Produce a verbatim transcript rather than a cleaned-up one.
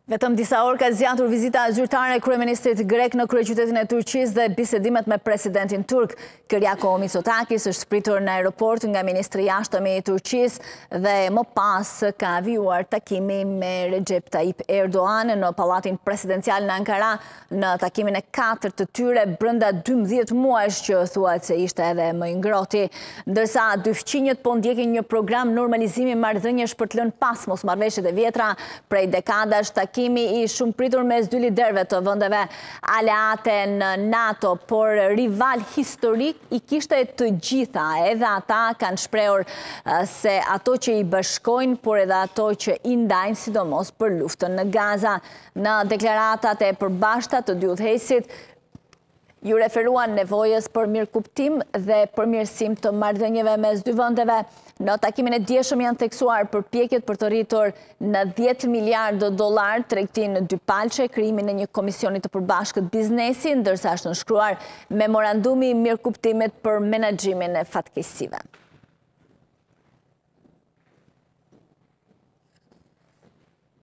Vetëm disa orë ka zgjatur vizita zyrtare e kryeministrit grek në kryeqytetin e Turqisë dhe bisedimet me presidentin turk. Kyriako Mitsotakis është pritur në aeroport nga ministri i jashtëm i Turqisë dhe më pas ka vijuar takimi me Recep Tayyip Erdogan në pallatin presidencial në Ankara në takimin e katërt të tyre brenda dymbëdhjetë muajsh që thuhet se ishte edhe më i ngrohti, ndërsa dy fqinjët po ndjekin një program normalizimi marrëdhëniesh për të lënë pas mosmarrveshjet e vjetra prej dekadash. Takimi i shumë pritur mes dy liderëve të vendeve aleate në NATO, por rival historik i kishte të gjitha, edhe ata kanë shprehur se ato që i bashkojnë, por edhe ato që i ndajnë, sidomos për luftën në Gaza. Në deklaratat e përbashkëta të dy udhëheqësit ju referuan nevojës për mirëkuptim dhe përmirësim të marrëdhënieve mes dy vendeve. Në takimin e dieshëm janë theksuar përpjekjet për të rritur në dhjetë miliardë dollar tregtinë dypalçe, krijimin e një komisioni të përbashkët biznesi, ndërsa është nënshkruar memorandumi i mirëkuptimit për menaxhimin e fatkeqësive.